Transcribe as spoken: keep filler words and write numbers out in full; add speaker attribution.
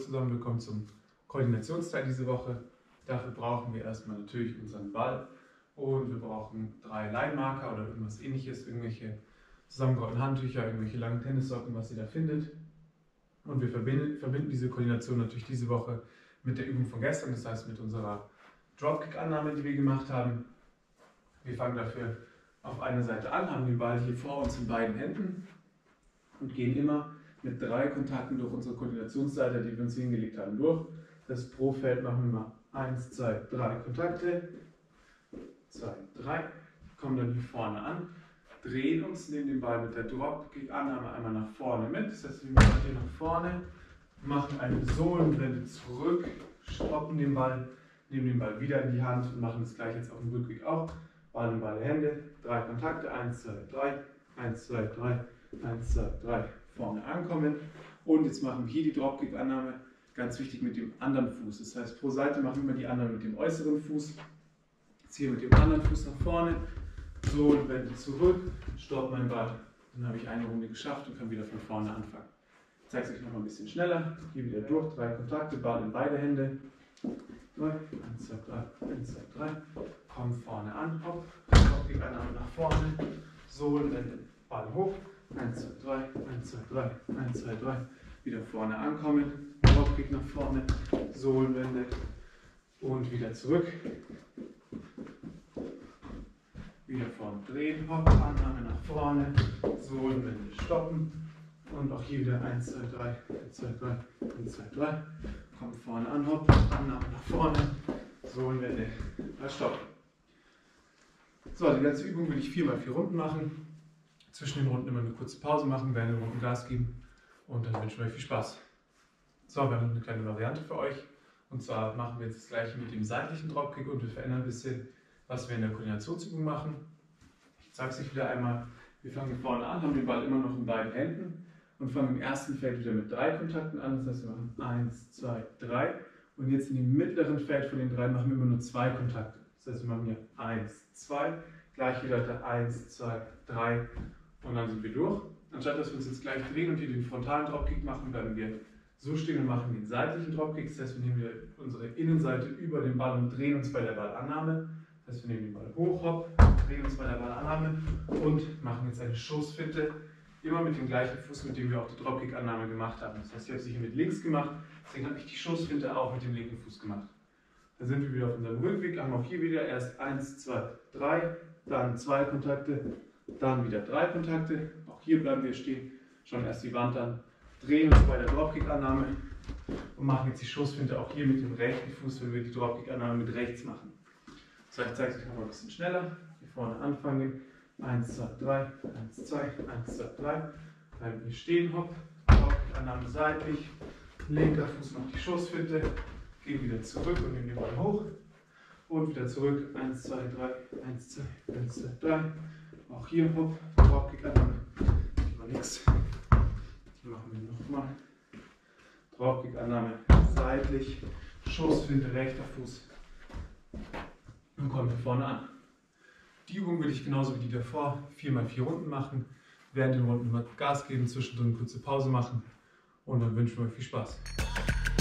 Speaker 1: zusammenbekommen zum Koordinationsteil diese Woche. Dafür brauchen wir erstmal natürlich unseren Ball und wir brauchen drei Line-Marker oder irgendwas ähnliches, irgendwelche zusammengerollten Handtücher, irgendwelche langen Tennissocken, was ihr da findet. Und wir verbinden, verbinden diese Koordination natürlich diese Woche mit der Übung von gestern, das heißt mit unserer Dropkick-Annahme, die wir gemacht haben. Wir fangen dafür auf einer Seite an, haben den Ball hier vor uns in beiden Händen und gehen immer mit drei Kontakten durch unsere Koordinationsseite, die wir uns hingelegt haben, durch. Das pro Feld machen wir mal eins, zwei, drei Kontakte, zwei, drei, kommen dann hier vorne an, drehen uns, nehmen den Ball mit der Dropkick-Annahme einmal nach vorne mit, das heißt wir machen hier nach vorne, machen eine Sohlenwende zurück, stoppen den Ball, nehmen den Ball wieder in die Hand und machen das gleiche jetzt auf dem Rückweg auch. Ball in beide Hände, drei Kontakte, eins, zwei, drei, eins, zwei, drei, eins, zwei, drei, vorne ankommen. Und jetzt machen wir hier die Dropkick-Annahme, ganz wichtig mit dem anderen Fuß. Das heißt, pro Seite machen wir immer die Annahme mit dem äußeren Fuß. Jetzt hier mit dem anderen Fuß nach vorne, so und wende zurück, stopp mein Ball. Dann habe ich eine Runde geschafft und kann wieder von vorne anfangen. Ich zeige es euch noch mal ein bisschen schneller. Hier wieder durch, drei Kontakte, Ball in beide Hände. eins, zwei, drei, eins, zwei, drei, komm vorne an, hopp, Dropkick Annahme nach vorne, Sohlenwende, Ball hoch, eins, zwei, drei, eins, zwei, drei, eins, zwei, drei, wieder vorne ankommen, Dropkick nach vorne, Sohlenwende und wieder zurück, wieder vorne drehen, hopp, Annahme nach vorne, Sohlenwende stoppen und auch hier wieder eins, zwei, drei, eins, zwei, drei, eins, zwei, drei. Kommt vorne an, hopp, Annahme nach vorne, Sohlenwende, stopp. So, die ganze Übung will ich vier mal vier Runden machen. Zwischen den Runden immer eine kurze Pause machen, während den Runden Gas geben und dann wünschen wir euch viel Spaß. So, wir haben eine kleine Variante für euch und zwar machen wir jetzt das gleiche mit dem seitlichen Dropkick und wir verändern ein bisschen, was wir in der Koordinationsübung machen. Ich zeige es euch wieder einmal. Wir fangen hier vorne an, haben den Ball immer noch in beiden Händen und fangen im ersten Feld wieder mit drei Kontakten an. Das heißt, wir machen eins, zwei, drei. Und jetzt in dem mittleren Feld von den drei machen wir immer nur zwei Kontakte. Das heißt, wir machen hier eins, zwei, gleiche Leute eins, zwei, drei und dann sind wir durch. Anstatt dass wir uns jetzt gleich drehen und hier den frontalen Dropkick machen, werden wir so stehen und machen den seitlichen Dropkick. Das heißt, wir nehmen unsere Innenseite über den Ball und drehen uns bei der Ballannahme. Das heißt, wir nehmen den Ball hoch, hopp, drehen uns bei der Ballannahme und machen jetzt eine Stoßfinte. Immer mit dem gleichen Fuß, mit dem wir auch die Dropkick-Annahme gemacht haben. Das heißt, ich habe sie hier mit links gemacht, deswegen habe ich die Stoßfinte auch mit dem linken Fuß gemacht. Dann sind wir wieder auf unserem Rückweg, haben auch hier wieder erst eins, zwei, drei, dann zwei Kontakte, dann wieder drei Kontakte. Auch hier bleiben wir stehen, schauen erst die Wand an, drehen uns bei der Dropkick-Annahme und machen jetzt die Stoßfinte auch hier mit dem rechten Fuß, wenn wir die Dropkick-Annahme mit rechts machen. So, ich zeige es euch noch mal ein bisschen schneller. Hier vorne anfangen. eins, zwei, drei, eins, zwei, eins, zwei, drei. Bleiben wir stehen, hopp, Annahme seitlich, linker Fuß macht die Stoßfinte, gehen wieder zurück und nehmen den Ball hoch und wieder zurück, eins, zwei, drei, eins, zwei, eins, zwei, drei. Auch hier, hopp, Dropkick-Annahme, hier war nichts. Die machen wir nochmal. Dropkick-Annahme seitlich, Stoßfinte, rechter Fuß und kommen wir vorne an. Die Übung würde ich genauso wie die davor vier mal vier Runden machen, während den Runden immer Gas geben, zwischendrin eine kurze Pause machen und dann wünschen wir euch viel Spaß.